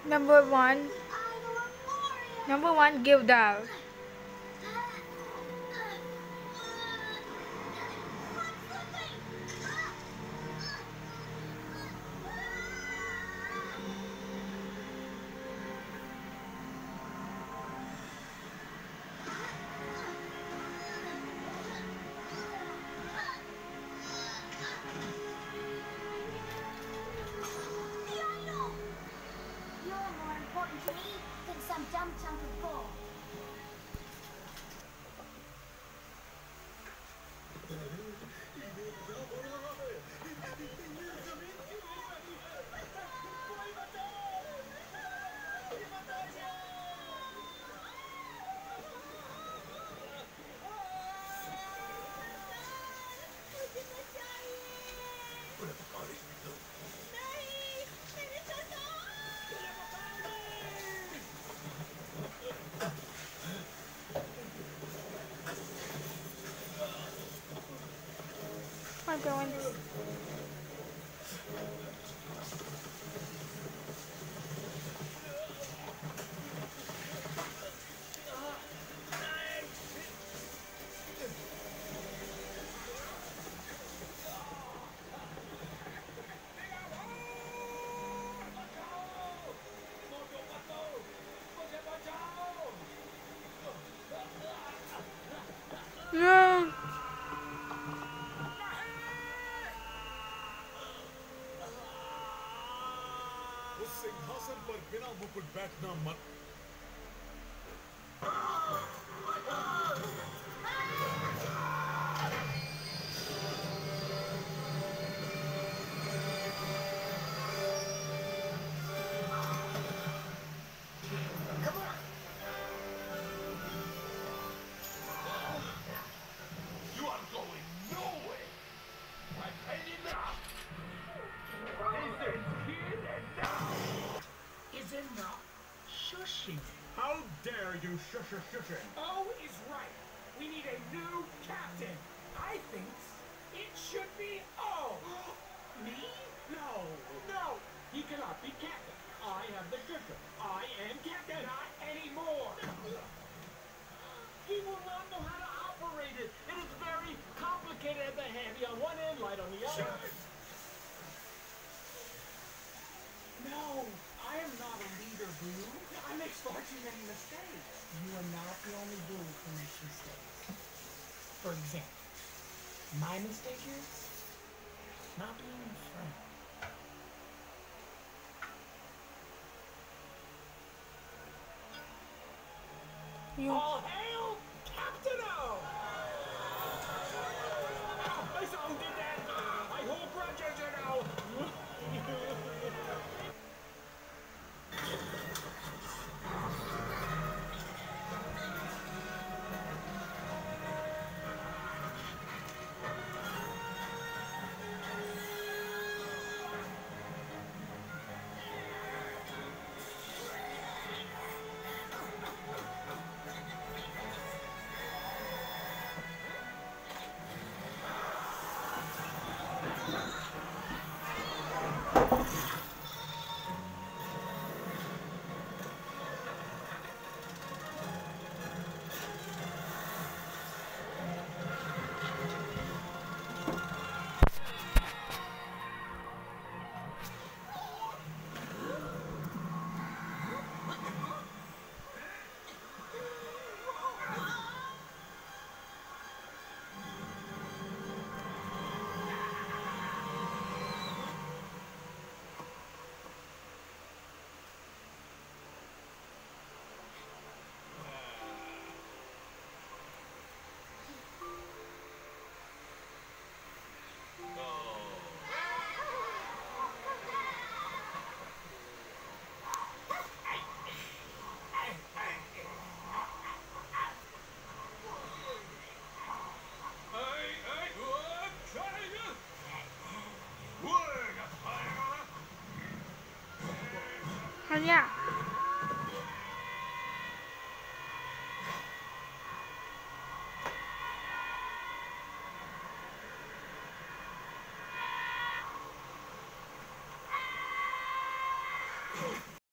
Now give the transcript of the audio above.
Number one. Number one, Gilda. You're more important to me than some dumb chunk of gold. I'm going. No. उस सिंहासन पर बिना मुकुट बैठना मत। You are going nowhere. I've had enough. This is here and now. Is enough. Shushing. How dare you shush shushing? O is right. We need a new captain. I think it should be O. Me? No. No. He cannot be captain. I have the cushion. I am captain. Not anymore. He will not know how to operate it. It is very complicated at the handy on one end, light on the other. No, I am not a leader, Boo. I make far too many mistakes. You are not the only Boo who makes mistakes. For example, my mistake is not being a friend. You. All hail Captain O! My son did that! I hold grudges, you know! Yeah.